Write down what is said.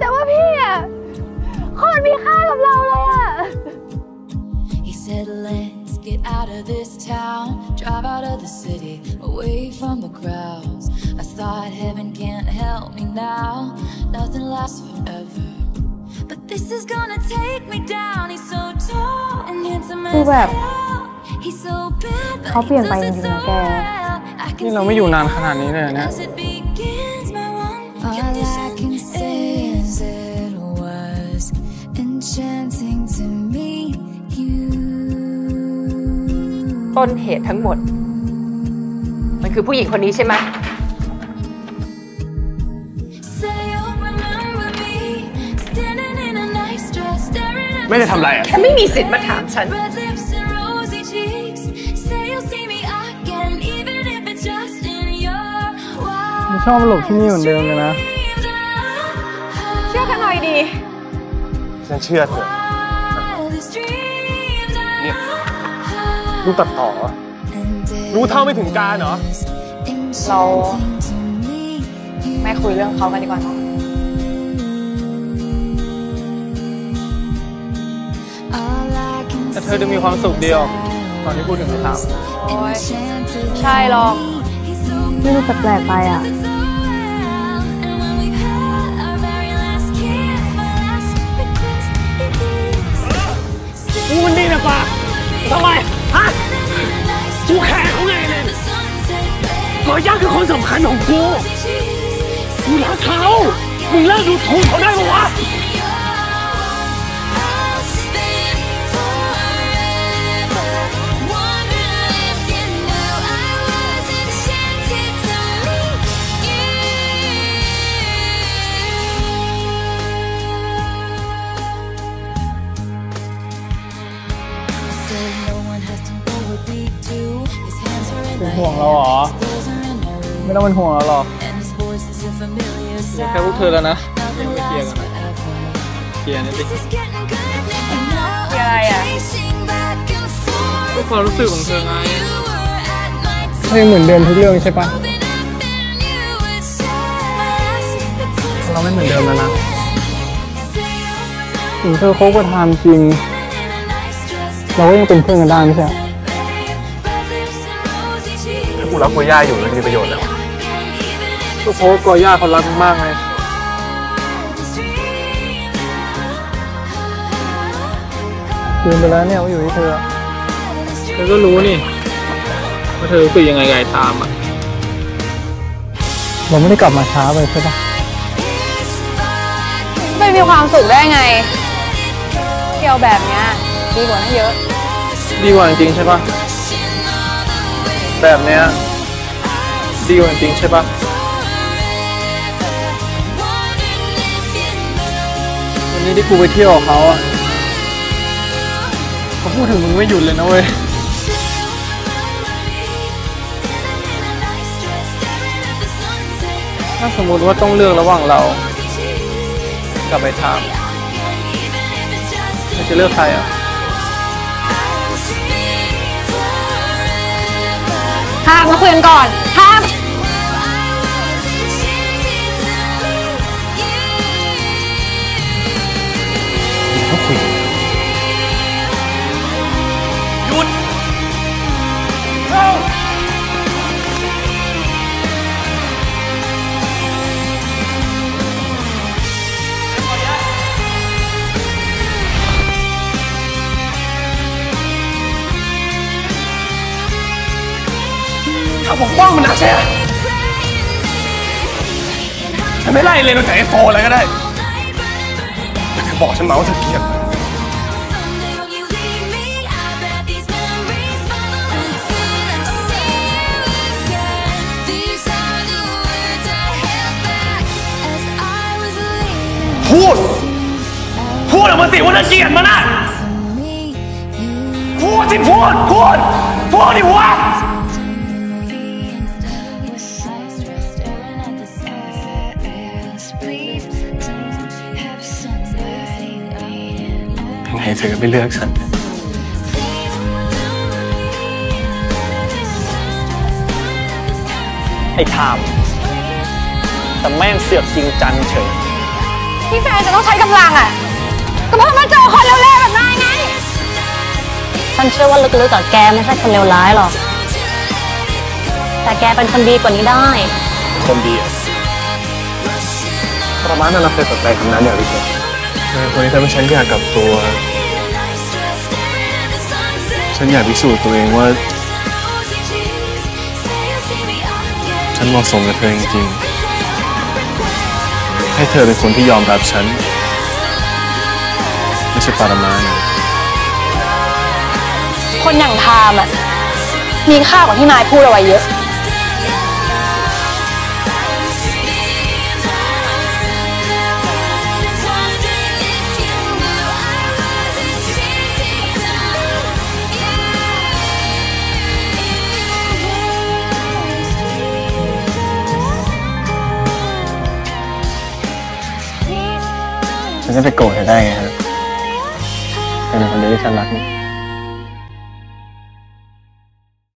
แต่ว่าพี่อะคนมีค่ากับเราเลยอะ He said let's get out of this town, drive out of the city, away from the crowds. I thought heaven can't help me now, nothing lasts forever. But this is gonna take me down. He's so tall and handsome as hell. He's so bad, but he does it so well. นี่เราไม่อยู่นานขนาดนี้เลยนะ All I can say is it was enchanting to meet you. ต้นเหตุทั้งหมดมันคือผู้หญิงคนนี้ใช่ไหมไม่ได้ทำอะไรอ่ะฉันไม่มีสิทธิ์มาถามฉันไม่ชอบมาหลบที่นี่เหมือนเดิมเลยนะเชื่อกันหน่อยดีฉันเชื่อเถอะเนี่ยลูกตัดต่อรู้เท่าไม่ถึงการเหรอเราไม่คุยเรื่องเขากันดีกว่าเนาะแต่เธอจะมีความสุขเดียวตอนที่พูดถึงคำถามโอ้ยใช่หรอกนี่มันแปลกไปอ่ะกูมันนี่นะป่ะทำไมฮะกูแข่เขาไงเนี่ยก่อย่าคือคนสำคัญของกูกูรักเขามึงเลิกดูถูกเขาได้ปะวะเป็นห่วงเราเหรอไม่ต้องเป็นห่วงเราหรอกแค่พวกเธอแล้วนะยังไม่เคลียร์กันเคลียร์นี่ดิเคลียร์อะไรอ่ะก็ความรู้สึกของเธอไงไม่เหมือนเดิมทุกเรื่องใช่ปะเราไม่เหมือนเดิมแล้วนะถึงเธอคบกับทามจริงเราก็ยังเป็นเพื่อนกันได้ไม่ใช่ถ้ากูรักกอย่าอยู่มันมีประโยชน์แล้วก็เพราะกอย่าเขารักมากไงลืมไปแล้วเนี่ยว่าอยู่ที่เธอก็รู้นี่ว่าเธอรู้สึกยังไงไงตามอ่ะเราไม่ได้กลับมาช้าไปใช่ปะไม่มีความสุขได้ไงเที่ยวแบบเนี้ยดีกว่านั้นเยอะดีกว่าจริงใช่ปะแบบเนี้ยดีกว่าจริงใช่ปะวันนี้ที่กูไปเที่ยวกับเขาอ่ะเขาพูดถึงมึงไม่หยุดเลยนะเว้ยถ้าสมมติว่าต้องเลือกระหว่างเรากับไปทำจะเลือกใครอ่ะห้ามมาคุยกันก่อนห้ามเขาคุยหยุดเร็วปกป้องมันนะใช่ไหมฉันไม่ไล่เลยนอกจากไอ้โฟอะไรก็ได้แต่เธอบอกฉันมาว่าเธอเกลียดพูดออกมาสิว่าเธอเกลียดมันนะพูดสิพูดดิวะไงเธอไม่เลือกฉันไอ้ทามแต่แม่งเสือกจริงจังเฉยที่แฟนจะต้องใช้กำลังอ่ะก็เพราะมันเจอคนเลวๆแบบนายไงฉันเชื่อว่าลึกๆกับแกไม่ใช่คนเลวร้ายหรอกแต่แกเป็นคนดีกว่านี้ได้คนดีอ่ะประมาณนั้นเราเคยสนใจคำนั้นอย่างไรเลยวันนี้ทำให้ฉันอยากกลับตัวฉันอยากพิสูจน์ตัวเองว่าฉันเหมาะสมกับเธอจริงๆให้เธอเป็นคนที่ยอมรับฉันไม่ใช่ปรมาณนะคนอย่างไทม์อ่ะมีค่ากว่าที่นายพูดเอาไว้เยอะฉันจะไปโกรธเธอได้ไงครับเธอเป็นคนเดียวที่ฉันรัก